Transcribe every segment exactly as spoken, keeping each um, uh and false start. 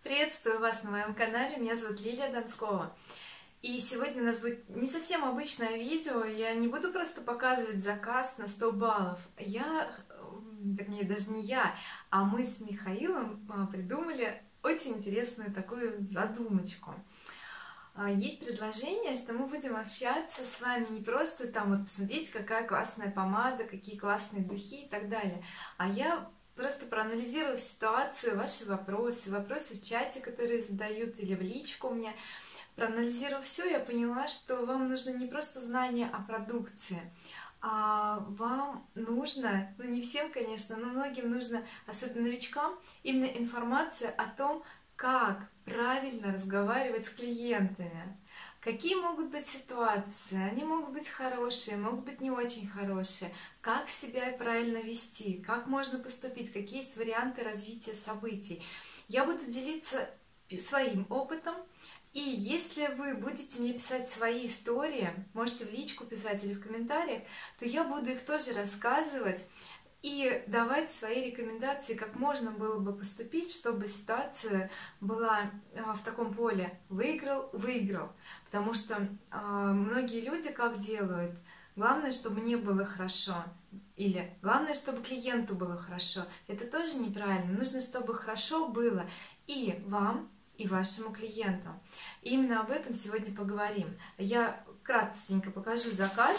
Приветствую вас на моем канале, меня зовут Лилия Донскова. И сегодня у нас будет не совсем обычное видео, я не буду просто показывать заказ на сто баллов. Я, вернее даже не я, а мы с Михаилом придумали очень интересную такую задумочку. Есть предложение, что мы будем общаться с вами не просто там вот посмотреть, какая классная помада, какие классные духи и так далее, а я просто проанализировав ситуацию, ваши вопросы, вопросы в чате, которые задают, или в личку мне, проанализировав все, я поняла, что вам нужно не просто знание о продукции, а вам нужно, ну не всем, конечно, но многим нужно, особенно новичкам, именно информация о том, как правильно разговаривать с клиентами. Какие могут быть ситуации? Они могут быть хорошие, могут быть не очень хорошие. Как себя правильно вести? Как можно поступить? Какие есть варианты развития событий? Я буду делиться своим опытом. И если вы будете мне писать свои истории, можете в личку писать или в комментариях, то я буду их тоже рассказывать и давать свои рекомендации, как можно было бы поступить, чтобы ситуация была в таком поле выиграл-выиграл. Потому что э, многие люди как делают? Главное, чтобы мне было хорошо. Или главное, чтобы клиенту было хорошо. Это тоже неправильно. Нужно, чтобы хорошо было и вам, и вашему клиенту. И именно об этом сегодня поговорим. Я кратенько покажу заказ.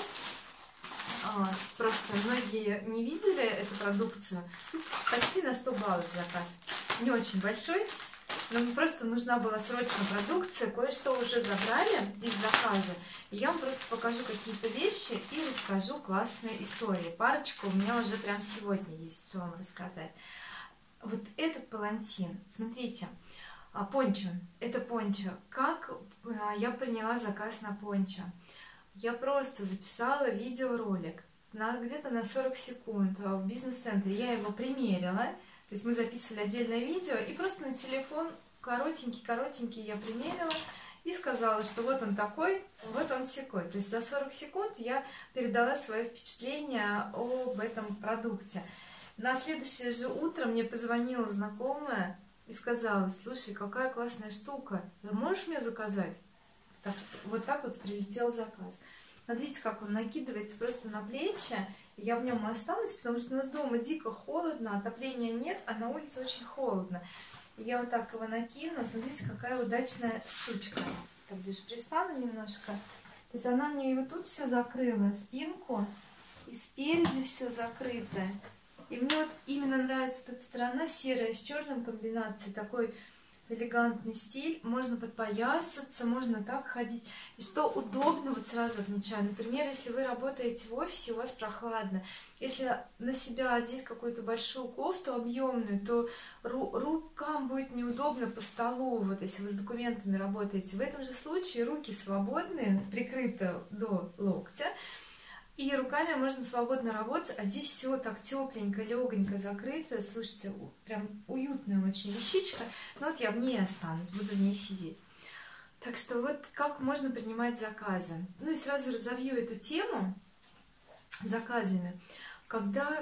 Просто многие не видели эту продукцию. Тут почти на сто баллов заказ. Не очень большой, но мне просто нужна была срочно продукция. Кое-что уже забрали из заказа. И я вам просто покажу какие-то вещи и расскажу классные истории. Парочку у меня уже прям сегодня есть, что вам рассказать. Вот этот палантин, смотрите, пончо. Это пончо. Как я приняла заказ на пончо? Я просто записала видеоролик на где-то на сорок секунд в бизнес-центре. Я его примерила, то есть мы записывали отдельное видео, и просто на телефон коротенький-коротенький я примерила и сказала, что вот он такой, вот он сякой. То есть за сорок секунд я передала свое впечатление об этом продукте. На следующее же утро мне позвонила знакомая и сказала: слушай, какая классная штука, можешь мне заказать? Так что вот так вот прилетел заказ. Смотрите, как он накидывается просто на плечи. Я в нем останусь, потому что у нас дома дико холодно, отопления нет, а на улице очень холодно. Я вот так его накину. Смотрите, какая удачная штучка. Так, ближе пристану немножко. То есть она мне и вот тут все закрыла, спинку, и спереди все закрыто. И мне вот именно нравится эта сторона серая с черным комбинацией, такой элегантный стиль, можно подпоясаться, можно так ходить. И что удобно, вот сразу отмечаю, например, если вы работаете в офисе, у вас прохладно, если на себя одеть какую-то большую кофту объемную, то ру рукам будет неудобно по столу, вот если вы с документами работаете. В этом же случае руки свободные, прикрыты до локтя, и руками можно свободно работать, а здесь все так тепленько, легонько закрыто. Слушайте, прям уютная очень вещичка. Но вот я в ней останусь, буду в ней сидеть. Так что вот как можно принимать заказы. Ну и сразу разовью эту тему заказами. Когда,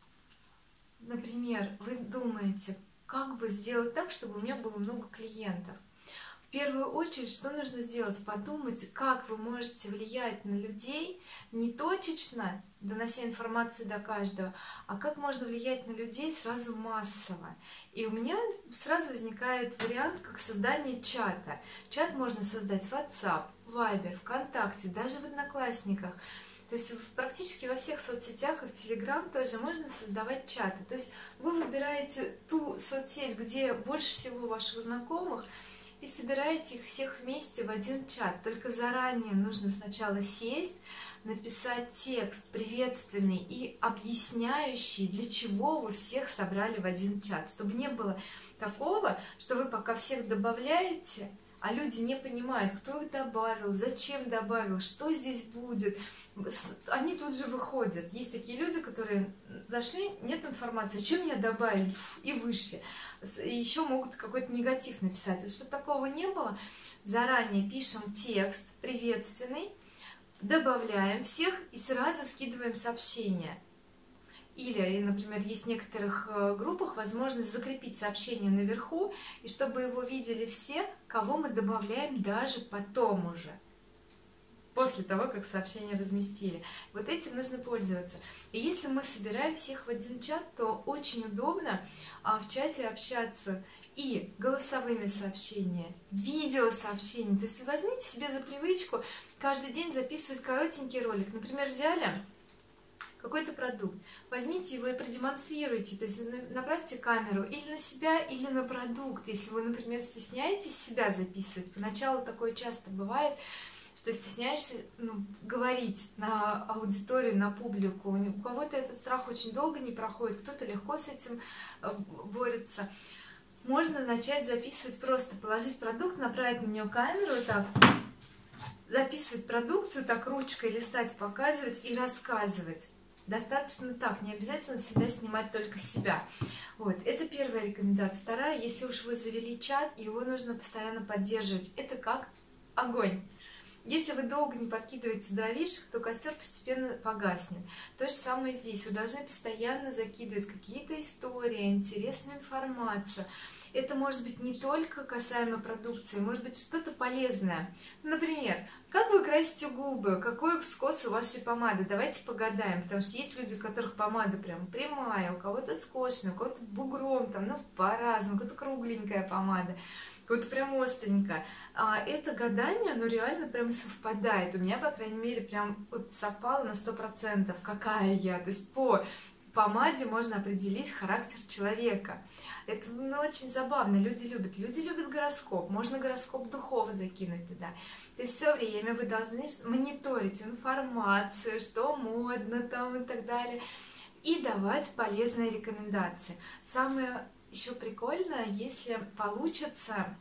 например, вы думаете, как бы сделать так, чтобы у меня было много клиентов. В первую очередь, что нужно сделать? Подумать, как вы можете влиять на людей не точечно, донося информацию до каждого, а как можно влиять на людей сразу массово. И у меня сразу возникает вариант, как создание чата. Чат можно создать в WhatsApp, Viber, ВКонтакте, даже в Одноклассниках. То есть практически во всех соцсетях и в Telegram тоже можно создавать чаты. То есть вы выбираете ту соцсеть, где больше всего ваших знакомых, и собираете их всех вместе в один чат. Только заранее нужно сначала сесть, написать текст приветственный и объясняющий, для чего вы всех собрали в один чат. Чтобы не было такого, что вы пока всех добавляете, а люди не понимают, кто их добавил, зачем добавил, что здесь будет. Они тут же выходят. Есть такие люди, которые зашли, нет информации, зачем меня добавили, и вышли. И еще могут какой-то негатив написать. Чтобы такого не было, заранее пишем текст приветственный, добавляем всех и сразу скидываем сообщение. Или, например, есть в некоторых группах возможность закрепить сообщение наверху, и чтобы его видели все, кого мы добавляем даже потом уже, после того, как сообщение разместили. Вот этим нужно пользоваться. И если мы собираем всех в один чат, то очень удобно а, в чате общаться и голосовыми сообщениями, видеосообщениями. То есть возьмите себе за привычку каждый день записывать коротенький ролик. Например, взяли какой-то продукт, возьмите его и продемонстрируйте, то есть направьте камеру или на себя, или на продукт. Если вы, например, стесняетесь себя записывать, поначалу такое часто бывает, что стесняешься ну, говорить на аудиторию, на публику. У кого-то этот страх очень долго не проходит, кто-то легко с этим борется. Можно начать записывать, просто положить продукт, направить на него камеру, так, записывать продукцию, так ручкой листать, показывать и рассказывать. Достаточно так, не обязательно всегда снимать только себя. Вот, это первая рекомендация. Вторая, если уж вы завели чат, его нужно постоянно поддерживать. Это как огонь. Если вы долго не подкидываете дровишек, то костер постепенно погаснет. То же самое здесь. Вы должны постоянно закидывать какие-то истории, интересную информацию. Это может быть не только касаемо продукции, может быть что-то полезное. Например, как вы красите губы, какой скос у вашей помады. Давайте погадаем, потому что есть люди, у которых помада прям прямая, у кого-то скошенная, у кого-то бугром, там, ну по-разному, у кого-то кругленькая помада. Вот прям остренько. А это гадание, оно реально прям совпадает. У меня, по крайней мере, прям вот совпало на сто процентов, какая я. То есть по помаде можно определить характер человека. Это ну, очень забавно, люди любят. Люди любят гороскоп, можно гороскоп духов закинуть туда. То есть все время вы должны мониторить информацию, что модно там и так далее, и давать полезные рекомендации. Самое еще прикольно, если получится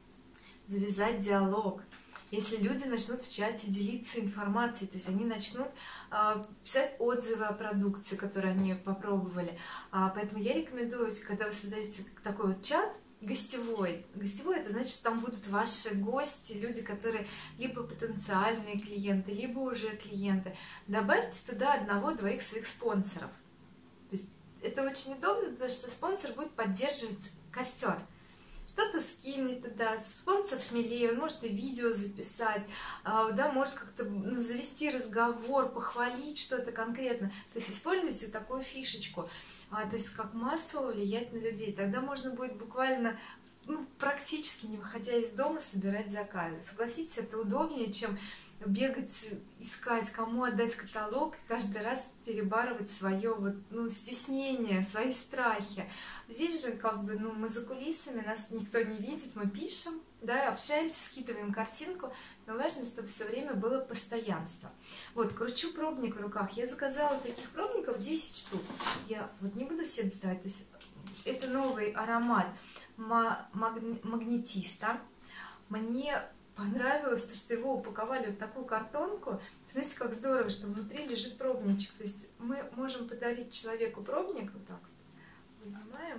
завязать диалог, если люди начнут в чате делиться информацией, то есть они начнут э, писать отзывы о продукции, которую они попробовали. А, поэтому я рекомендую, когда вы создаете такой вот чат гостевой, гостевой это значит, что там будут ваши гости, люди, которые либо потенциальные клиенты, либо уже клиенты, добавьте туда одного-двоих своих спонсоров. То есть это очень удобно, потому что спонсор будет поддерживать костер. Что-то скинет туда, спонсор смелее, он может и видео записать, да, может как-то ну, завести разговор, похвалить что-то конкретно. То есть используйте такую фишечку, то есть как массово влиять на людей. Тогда можно будет буквально, ну, практически не выходя из дома, собирать заказы. Согласитесь, это удобнее, чем бегать, искать, кому отдать каталог, и каждый раз перебарывать свое вот, ну, стеснение, свои страхи. Здесь же как бы ну, мы за кулисами, нас никто не видит, мы пишем, да, общаемся, скидываем картинку, но важно, чтобы все время было постоянство. Вот, кручу пробник в руках. Я заказала таких пробников десять штук. Я вот не буду все доставать. То есть это новый аромат магнетиста. Мне понравилось то, что его упаковали в такую картонку. Знаете, как здорово, что внутри лежит пробничек. То есть мы можем подарить человеку пробник, вот так вынимаем,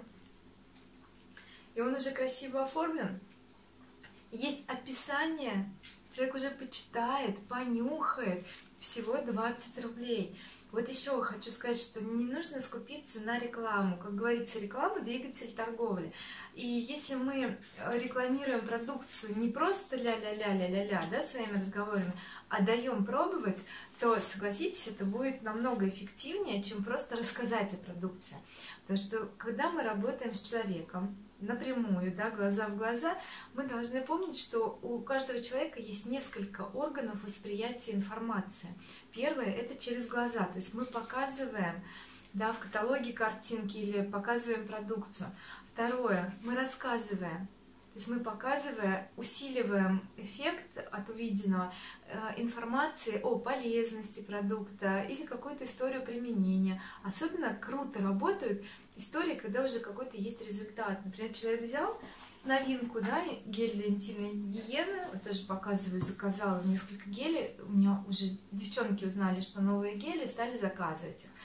и он уже красиво оформлен. Есть описание, человек уже почитает, понюхает, всего двадцать рублей. Вот еще хочу сказать, что не нужно скупиться на рекламу. Как говорится, реклама — двигатель торговли. И если мы рекламируем продукцию не просто ля-ля-ля-ля-ля-ля, да, своими разговорами, а даем пробовать, то, согласитесь, это будет намного эффективнее, чем просто рассказать о продукции. Потому что, когда мы работаем с человеком напрямую, да, глаза в глаза, мы должны помнить, что у каждого человека есть несколько органов восприятия информации. Первое — это через глаза, то есть мы показываем, да, в каталоге картинки или показываем продукцию. Второе, мы рассказываем, то есть мы, показывая, усиливаем эффект от увиденного, э, информации о полезности продукта или какую-то историю применения. Особенно круто работают истории, когда уже какой-то есть результат. Например, человек взял новинку, да, гель для интимной гигиены, вот тоже показываю, заказала несколько гелей, у меня уже девчонки узнали, что новые гели, стали заказывать их.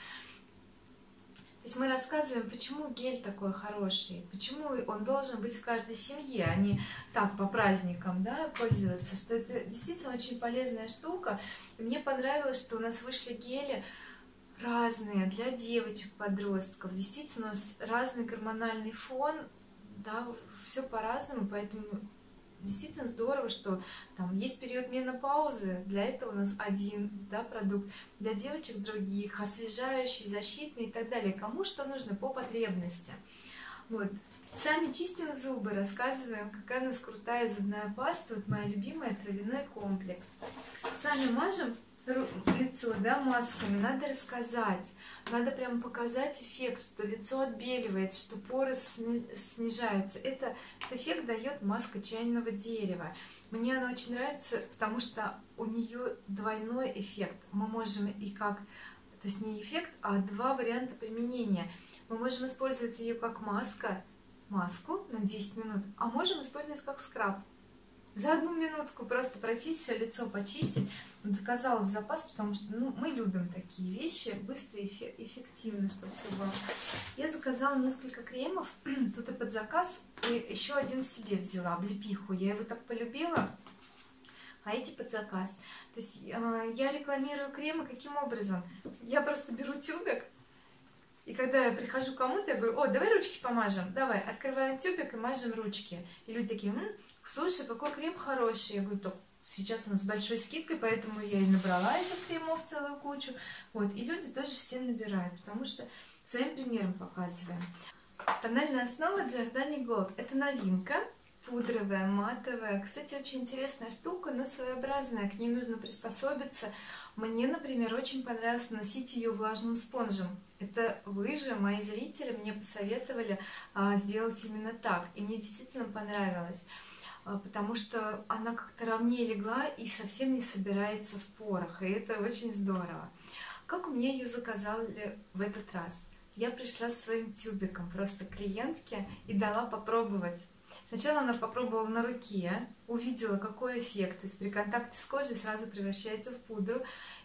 То есть мы рассказываем, почему гель такой хороший, почему он должен быть в каждой семье, а не так по праздникам, да, пользоваться, что это действительно очень полезная штука. И мне понравилось, что у нас вышли гели разные для девочек, подростков. Действительно, у нас разный гормональный фон, да, все по-разному, поэтому действительно здорово, что там есть период менопаузы, для этого у нас один, да, продукт, для девочек других, освежающий, защитный и так далее. Кому что нужно по потребности. Вот. Сами чистим зубы, рассказываем, какая у нас крутая зубная паста, вот моя любимая, травяной комплекс. Сами мажем лицо, да, масками, надо рассказать, надо прям показать эффект, что лицо отбеливает, что поры снижаются. Это, этот эффект дает маска чайного дерева. Мне она очень нравится, потому что у нее двойной эффект. Мы можем и как, то есть не эффект, а два варианта применения. Мы можем использовать ее как маска, маску на десять минут, а можем использовать как скраб. За одну минутку просто пройтись, все лицо почистить. Вот заказала в запас, потому что ну, мы любим такие вещи, быстро и эффективно, чтобы все было. Я заказала несколько кремов, тут и под заказ, и еще один себе взяла, облепиху. Я его так полюбила, а эти под заказ. То есть э, я рекламирую кремы каким образом? Я просто беру тюбик, и когда я прихожу к кому-то, я говорю: о, давай ручки помажем, давай, открываем тюбик и мажем ручки. И люди такие: м-м, слушай, какой крем хороший. Я говорю: так, сейчас он с большой скидкой, поэтому я и набрала этих кремов целую кучу. Вот, и люди тоже все набирают, потому что своим примером показываем. Тональная основа Giordani Gold. Это новинка, пудровая, матовая. Кстати, очень интересная штука, но своеобразная, к ней нужно приспособиться. Мне, например, очень понравилось носить ее влажным спонжем. Это вы же, мои зрители, мне посоветовали а, сделать именно так, и мне действительно понравилось, а, потому что она как-то ровнее легла и совсем не собирается в порах, и это очень здорово. Как у меня ее заказали в этот раз? Я пришла с своим тюбиком просто к клиентке и дала попробовать. Сначала она попробовала на руке, увидела, какой эффект, то есть при контакте с кожей сразу превращается в пудру.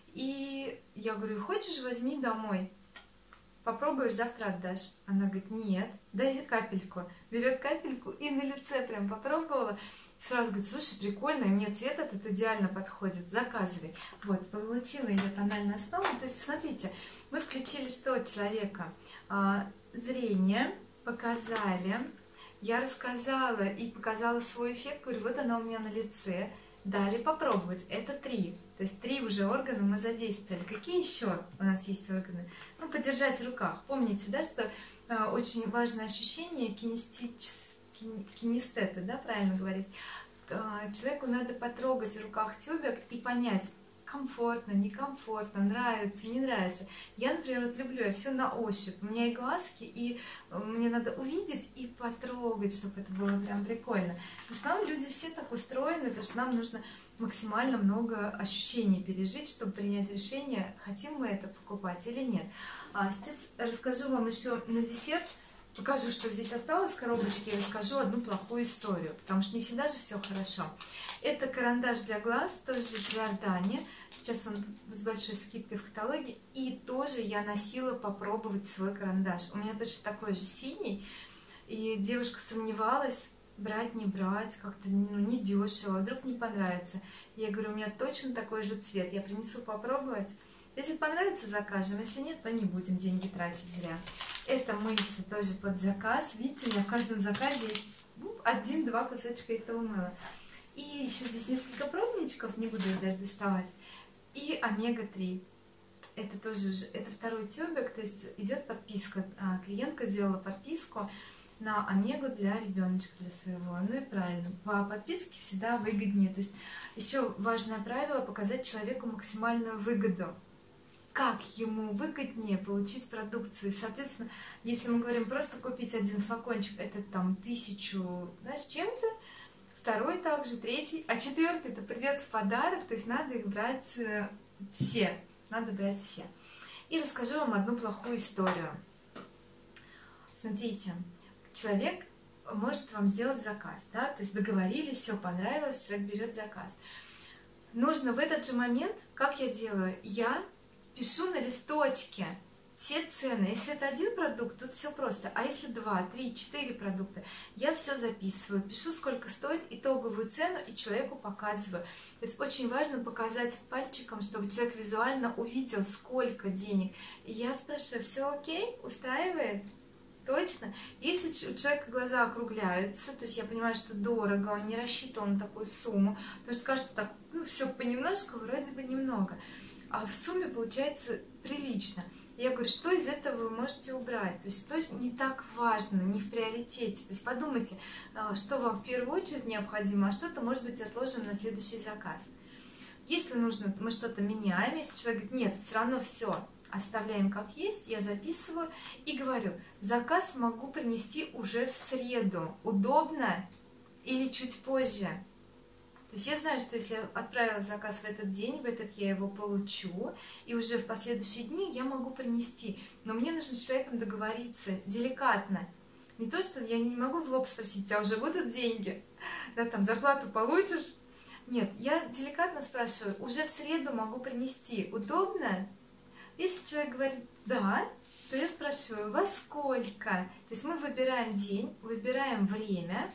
И я говорю: хочешь, возьми домой, попробуешь, завтра отдашь. Она говорит: нет, дай капельку. Берет капельку и на лице прям попробовала. Сразу говорит: слушай, прикольно, и мне цвет этот идеально подходит, заказывай. Вот, получила ее тональную основу. То есть, смотрите, мы включили что у человека? А, зрение, показали. Я рассказала и показала свой эффект, говорю: вот она у меня на лице. Дали попробовать. Это три. То есть три уже органа мы задействовали. Какие еще у нас есть органы? Ну, подержать в руках. Помните, да, что э, очень важное ощущение кинестета, да, правильно говорить. Э, человеку надо потрогать в руках тюбик и понять, комфортно, некомфортно, нравится, не нравится. Я, например, вот люблю, я все на ощупь. У меня и глазки, и мне надо увидеть и потрогать, чтобы это было прям прикольно. В основном люди все так устроены, потому что нам нужно максимально много ощущений пережить, чтобы принять решение, хотим мы это покупать или нет. А сейчас расскажу вам еще на десерт, покажу, что здесь осталось в коробочке, и расскажу одну плохую историю, потому что не всегда же все хорошо. Это карандаш для глаз, тоже Giordani. Сейчас он с большой скидкой в каталоге. И тоже я носила попробовать свой карандаш. У меня точно такой же синий. И девушка сомневалась, брать, не брать, как-то ну, не дешево, вдруг не понравится. Я говорю: у меня точно такой же цвет, я принесу попробовать. Если понравится, закажем, если нет, то не будем деньги тратить зря. Это мыльце тоже под заказ. Видите, у меня в каждом заказе один-два кусочка этого мыла. И еще здесь несколько пробничков, не буду их даже доставать. И омега три. Это тоже уже, это второй тюбик, то есть идет подписка. Клиентка сделала подписку на омегу для ребеночка, для своего. Ну и правильно, по подписке всегда выгоднее. То есть еще важное правило — показать человеку максимальную выгоду. Как ему выгоднее получить продукцию. И, соответственно, если мы говорим просто купить один флакончик, это там тысячу, да, с чем-то, второй также, третий, а четвертый это придет в подарок, то есть надо их брать все, надо брать все. И расскажу вам одну плохую историю. Смотрите, человек может вам сделать заказ, да, то есть договорились, все понравилось, человек берет заказ. Нужно в этот же момент, как я делаю, я пишу на листочке все цены. Если это один продукт, тут все просто. А если два, три, четыре продукта, я все записываю, пишу, сколько стоит, итоговую цену и человеку показываю. То есть очень важно показать пальчиком, чтобы человек визуально увидел, сколько денег. И я спрашиваю: все окей, устраивает? Точно. Если у человека глаза округляются, то есть я понимаю, что дорого, он не рассчитывал на такую сумму, потому что кажется так, ну все понемножку, вроде бы немного, а в сумме получается прилично. Я говорю, что из этого вы можете убрать, то есть то есть не так важно, не в приоритете. То есть подумайте, что вам в первую очередь необходимо, а что-то может быть отложим на следующий заказ. Если нужно, мы что-то меняем. Если человек говорит: нет, все равно все оставляем как есть, я записываю и говорю: заказ могу принести уже в среду, удобно или чуть позже. То есть я знаю, что если я отправила заказ в этот день, в этот я его получу, и уже в последующие дни я могу принести. Но мне нужно с человеком договориться деликатно. Не то, что я не могу в лоб спросить: у тебя уже будут деньги? Да, там зарплату получишь? Нет, я деликатно спрашиваю: уже в среду могу принести, удобно? Если человек говорит да, то я спрашиваю: во сколько? То есть мы выбираем день, выбираем время.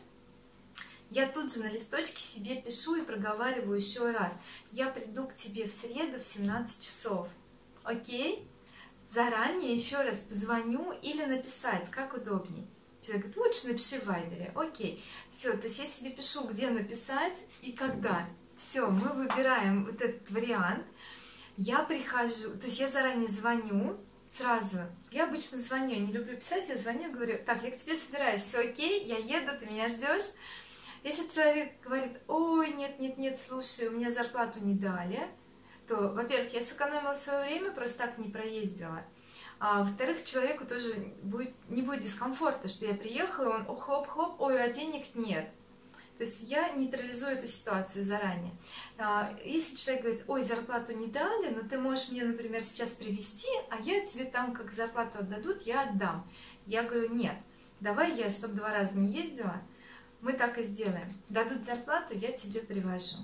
Я тут же на листочке себе пишу и проговариваю еще раз: я приду к тебе в среду в семнадцать часов. Окей? Заранее еще раз позвоню или написать, как удобней. Человек говорит: лучше напиши в вайбере. Окей. Все, то есть я себе пишу, где написать и когда. Все, мы выбираем вот этот вариант. Я прихожу, то есть я заранее звоню, сразу. Я обычно звоню, я не люблю писать, я звоню, говорю: так, я к тебе собираюсь, все окей, я еду, ты меня ждешь. Если человек говорит: ой, нет, нет, нет, слушай, у меня зарплату не дали, то, во-первых, я сэкономила свое время, просто так не проездила. А во-вторых, человеку тоже будет, не будет дискомфорта, что я приехала, он: о, хлоп-хлоп, ой, а денег нет. То есть я нейтрализую эту ситуацию заранее. Если человек говорит: ой, зарплату не дали, но ты можешь мне, например, сейчас привезти, а я тебе там, как зарплату отдадут, я отдам. Я говорю: нет, давай я, чтобы два раза не ездила, мы так и сделаем. Дадут зарплату, я тебе привожу.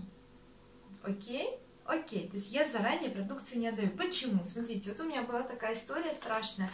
Окей? Окей. То есть я заранее продукцию не отдаю. Почему? Смотрите, вот у меня была такая история страшная.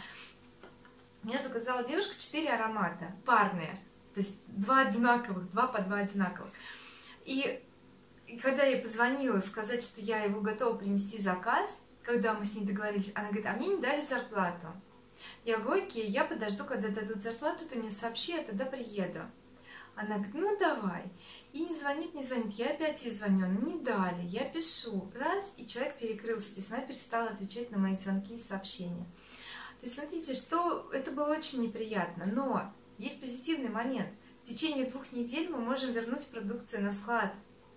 Меня заказала девушка четыре аромата, парные. То есть два одинаковых, два по два одинаковых. И, и когда я ей позвонила сказать, что я его готова принести заказ, когда мы с ней договорились, она говорит: а мне не дали зарплату. Я говорю: окей, я подожду, когда дадут зарплату, ты мне сообщи, я тогда приеду. Она говорит: ну давай. И не звонит, не звонит. Я опять ей звоню, она: не дали. Я пишу. Раз, и человек перекрылся. То есть она перестала отвечать на мои звонки и сообщения. То есть смотрите, что это было очень неприятно. Но есть позитивный момент. В течение двух недель мы можем вернуть продукцию на склад.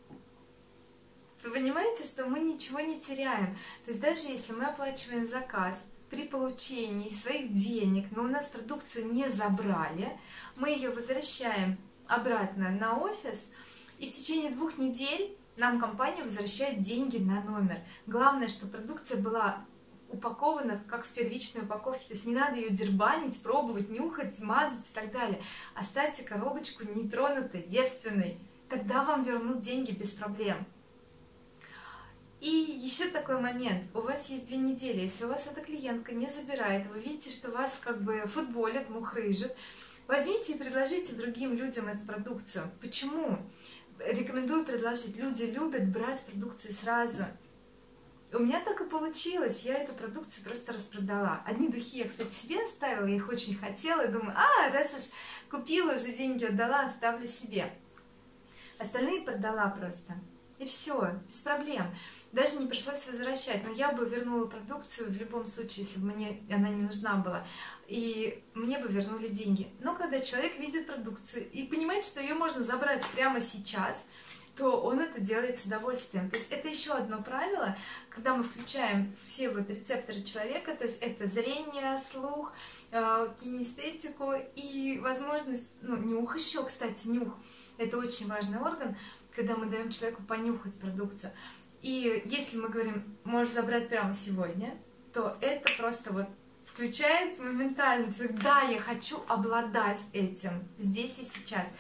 Вы понимаете, что мы ничего не теряем. То есть даже если мы оплачиваем заказ при получении своих денег, но у нас продукцию не забрали, мы ее возвращаем обратно на офис, и в течение двух недель нам компания возвращает деньги на номер. Главное, что продукция была упакована как в первичной упаковке, то есть не надо ее дербанить, пробовать, нюхать, мазать и так далее. Оставьте коробочку нетронутой, девственной, тогда вам вернут деньги без проблем. И еще такой момент: у вас есть две недели, если у вас эта клиентка не забирает, вы видите, что вас как бы футболят, мухрыжат, возьмите и предложите другим людям эту продукцию. Почему? Рекомендую предложить. Люди любят брать продукцию сразу. У меня так и получилось, я эту продукцию просто распродала. Одни духи я, кстати, себе оставила, я их очень хотела, и думаю: а, раз уж купила, уже деньги отдала, оставлю себе. Остальные продала просто. И все, без проблем. Даже не пришлось возвращать, но я бы вернула продукцию в любом случае, если бы мне она не нужна была, и мне бы вернули деньги. Но когда человек видит продукцию и понимает, что ее можно забрать прямо сейчас, то он это делает с удовольствием. То есть это еще одно правило, когда мы включаем все вот рецепторы человека, то есть это зрение, слух, кинестетику и возможность, ну, нюх еще, кстати, нюх. Это очень важный орган, когда мы даем человеку понюхать продукцию. И если мы говорим: можешь забрать прямо сегодня, то это просто вот включает моментально человек: да, я хочу обладать этим здесь и сейчас.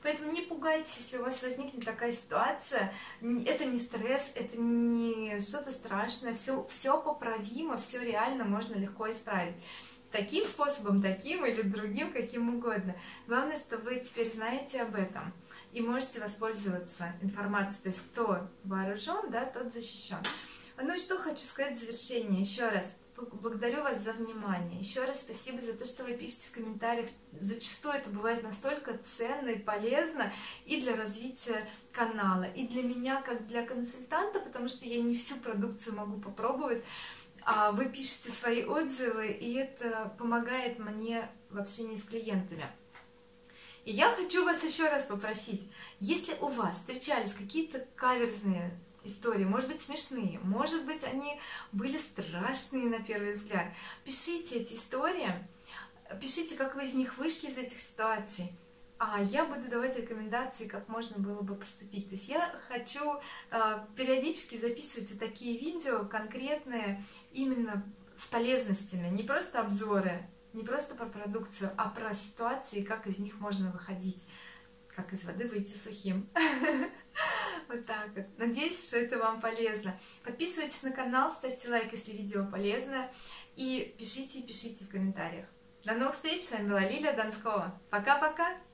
Поэтому не пугайтесь, если у вас возникнет такая ситуация. Это не стресс, это не что-то страшное, все, все поправимо, все реально можно легко исправить. Таким способом, таким или другим, каким угодно. Главное, что вы теперь знаете об этом и можете воспользоваться информацией. То есть кто вооружен, да, тот защищен. Ну и что хочу сказать в завершение. Еще раз благодарю вас за внимание. Еще раз спасибо за то, что вы пишете в комментариях. Зачастую это бывает настолько ценно и полезно и для развития канала, и для меня, как для консультанта, потому что я не всю продукцию могу попробовать. А вы пишете свои отзывы, и это помогает мне в общении с клиентами. И я хочу вас еще раз попросить, если у вас встречались какие-то каверзные истории, может быть смешные, может быть они были страшные на первый взгляд, пишите эти истории, пишите, как вы из них вышли, из этих ситуаций. А я буду давать рекомендации, как можно было бы поступить. То есть я хочу э, периодически записывать вот такие видео конкретные, именно с полезностями, не просто обзоры, не просто про продукцию, а про ситуации, как из них можно выходить, как из воды выйти сухим. Вот так вот. Надеюсь, что это вам полезно. Подписывайтесь на канал, ставьте лайк, если видео полезно, и пишите, пишите в комментариях. До новых встреч, с вами была Лилия Донскова. Пока-пока!